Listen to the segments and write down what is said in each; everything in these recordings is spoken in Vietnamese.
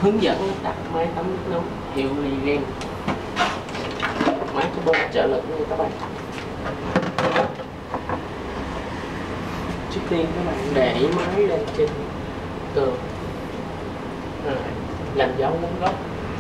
hướng dẫn đặt máy tắm nước nóng hiệu Liren, máy của bên trợ lực nha các bạn. Trước tiên các bạn để máy lên trên tường, làm dấu nguồn gốc.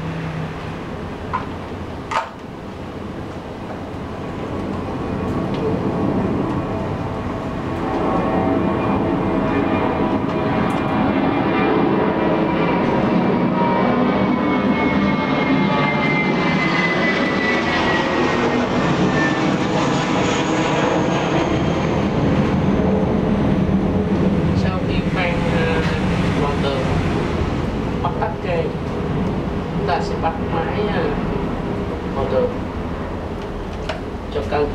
Chúng ta sẽ bắt máy vào tường cho cân.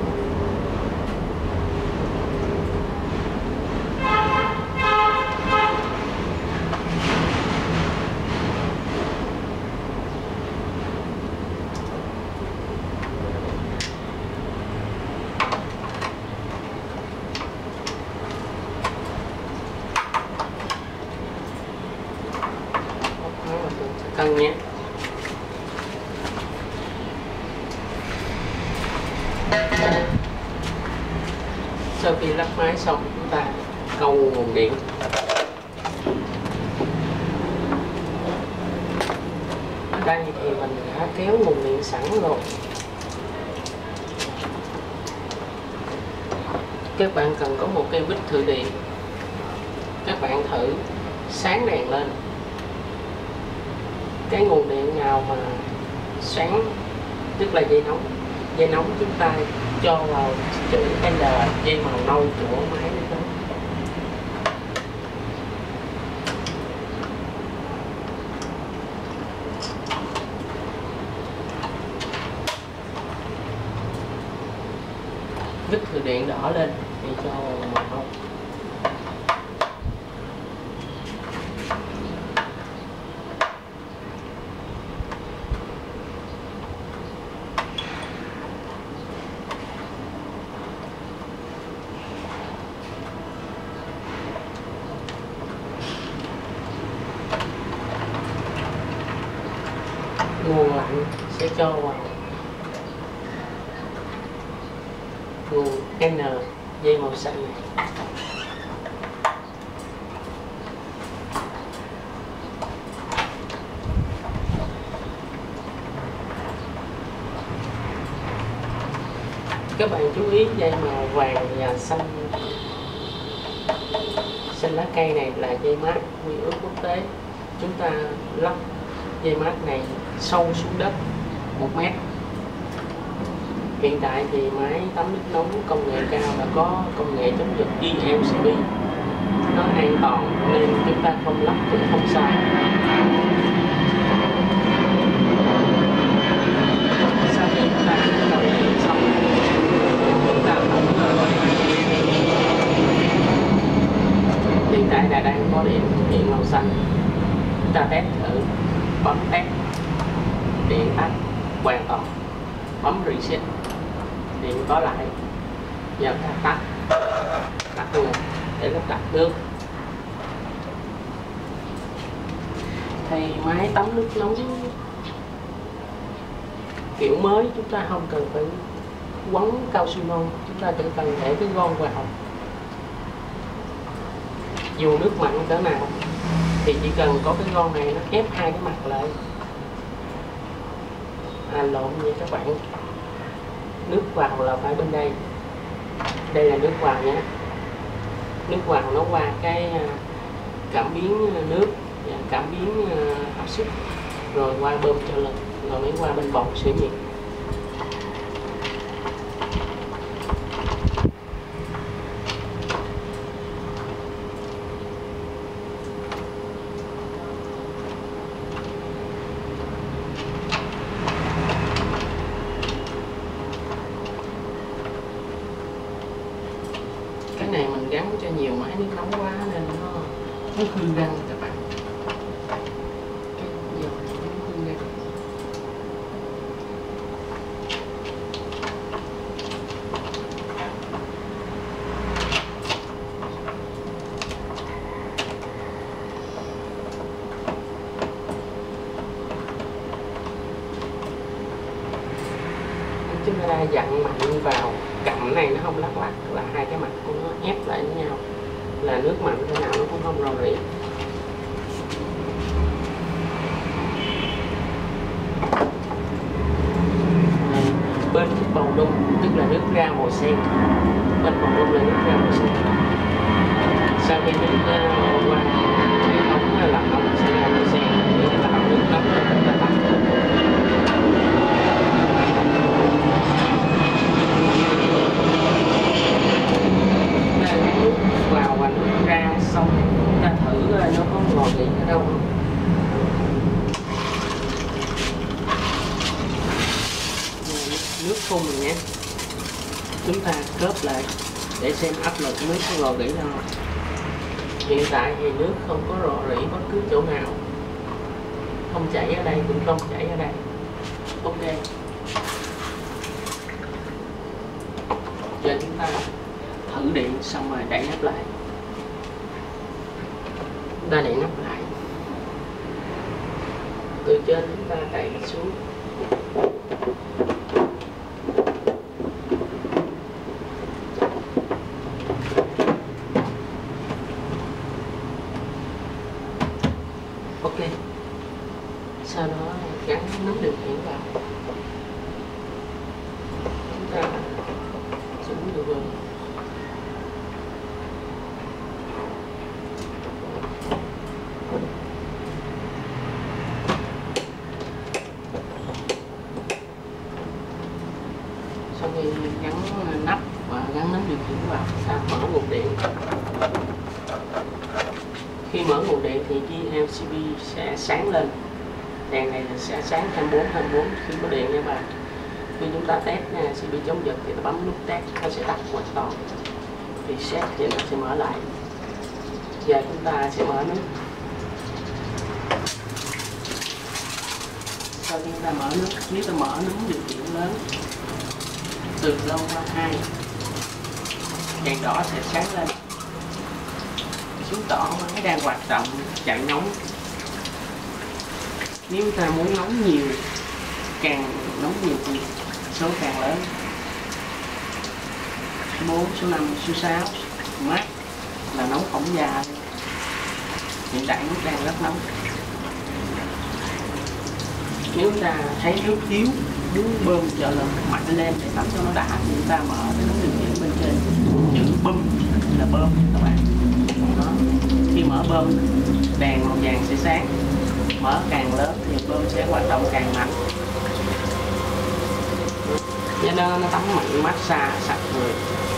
Cân nhé. Sau khi lắp máy xong, chúng ta câu nguồn điện. Ở đây thì mình đã kéo nguồn điện sẵn rồi. Các bạn cần có một cây vít thử điện. Các bạn thử sáng đèn lên. Cái nguồn điện nào mà sáng tức là dây nóng. Dây nóng chúng ta cho vào chữ L, dây màu nâu của máy nước nóng. Vít thử điện đỏ lên thì cho màu nâu. Nguồn lạnh sẽ cho vào nguồn N, dây màu xanh này. Các bạn chú ý dây màu vàng và xanh lá cây này là dây mát quy ước quốc tế. Chúng ta lắp dây mát này sâu xuống đất 1 mét. Hiện tại thì máy tắm nước nóng công nghệ cao đã có công nghệ chống giật ELCB, nó an toàn nên chúng ta không lắp cũng không sai. Sau khi chúng ta đầu điện xong, chúng ta hiện tại là đang có điện màu xanh. Chúng ta test thử, bấm test, điện tắt hoàn toàn, bấm reset, điện có lại, giờ ta tắt luôn để lắp đặt nước. Thì máy tắm nước nóng kiểu mới chúng ta không cần phải quấn cao su non, chúng ta chỉ cần để cái gòn vào. Dù nước mặn cỡ nào thì chỉ cần có cái gòn này nó ép hai cái mặt lại. Lộn nha các bạn, nước vào là phải bên đây. Đây là nước vào nhé. Nước vào nó qua cái cảm biến nước và cảm biến áp suất, rồi qua bơm trợ lực, rồi mới qua bên bồn sửa nhiệt. Cái này mình gắn cho nhiều máy nước nóng quá nên nó hư răng các bạn. Cái dầu nó hư răng. chúng ta dặn mạnh vào cặn này nó không lắc lắc, là hai cái mặt của nó ép lại với nhau, là nước mạnh thế nào nó cũng không rò rỉ. Bên bầu đun tức là nước ra màu sen, bên bầu đun là nước ra màu sen. Sau khi nước qua cái ống làm nóng sẽ ra màu sen, để tạo nước nóng lên rất là tắt. Nước vào và nước ra xong chúng ta thử nó có ngọt gì ở đâu không. Nước phun mình nhé, chúng ta khớp lại để xem áp lực nước có rò rỉ đâu. Hiện tại thì nước không có rò rỉ bất cứ chỗ nào, không chảy ở đây cũng không chảy ở đây. Ok, giờ chúng ta thử điện xong rồi đậy nắp lại. Chúng ta đậy nắp lại, từ trên chúng ta đậy xuống. Ok, sau đó gắn nắm điều khiển vào, chúng ta xuống được rồi. Sau khi gắn nắp và gắn nắm điều khiển vào, ta mở nguồn điện. Khi mở nguồn điện thì LCD sẽ sáng lên, đèn này sẽ sáng 24 khi có điện nha bạn. Khi chúng ta test LCD chống giật thì ta bấm nút test, nó sẽ tắt hoàn toàn. Reset thì nó sẽ mở lại. Giờ chúng ta sẽ mở nước. Sau khi chúng ta mở nước, nếu ta mở nút điều khiển lớn từ lâu qua 2, đèn đỏ sẽ sáng lên, chứng tỏ máy đang hoạt động chạy nóng. Nếu ta muốn nóng nhiều, càng nóng nhiều thì số càng lớn. Số 4, số 5, số 6 max là nóng phỏng da. Hiện tại nước đang rất nóng. Nếu ta thấy nước thiếu, muốn bơm trợ lực mạnh lên để tắm cho nó đã thì chúng ta mở cái nút điều khiển bên trên chữ bơm là bơm các bạn. Đó. Khi mở bơm, đèn màu vàng sẽ sáng. Mở càng lớn thì bơm sẽ hoạt động càng mạnh. Cho nên nó tắm mạnh, massage sạch người.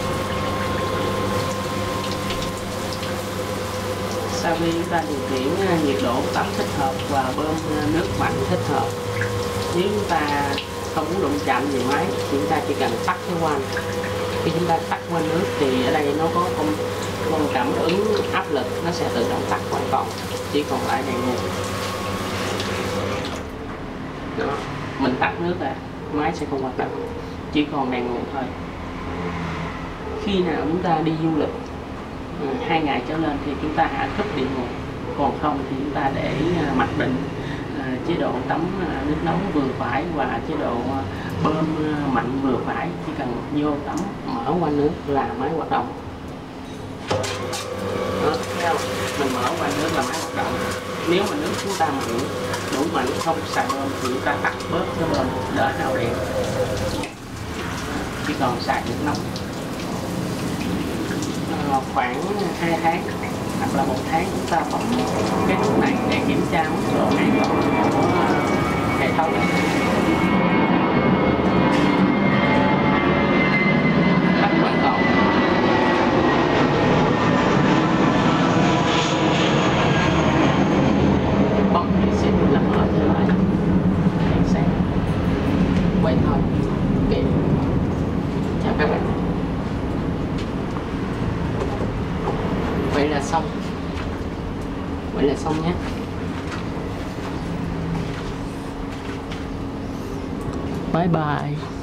Sau khi chúng ta điều khiển nhiệt độ tắm thích hợp và bơm nước mạnh thích hợp, nếu chúng ta không muốn đụng chạm gì máy thì chúng ta chỉ cần tắt cái van. Khi chúng ta tắt van nước thì ở đây nó có con cảm ứng áp lực, nó sẽ tự động tắt hoàn toàn, chỉ còn lại đèn nguồn. Đó, mình tắt nước là máy sẽ không hoạt động, chỉ còn đèn nguồn thôi. Khi nào chúng ta đi du lịch 2 ngày trở lên thì chúng ta hạ thấp điện nguồn, còn không thì chúng ta để mặc định chế độ tắm nước nóng vừa phải và chế độ bơm mạnh vừa phải. Chỉ cần vô tắm mở qua nước là máy hoạt động. Đó, theo mình mở qua nước là máy hoạt động. Nếu mà nước chúng ta mạnh, đủ mạnh không xài bơm thì chúng ta tắt bớt cái bơm đỡ hao điện, chỉ còn xài nước nóng. Khoảng 2 tháng hoặc là 1 tháng chúng ta bấm cái nút này để kiểm tra mức độ an toàn của hệ thống. Tắt hoàn toàn. Bấm reset là mở trở lại đèn sáng. Vậy thôi. Ok. Chào các bạn. Vậy là xong. Vậy là xong nhé. Bye bye.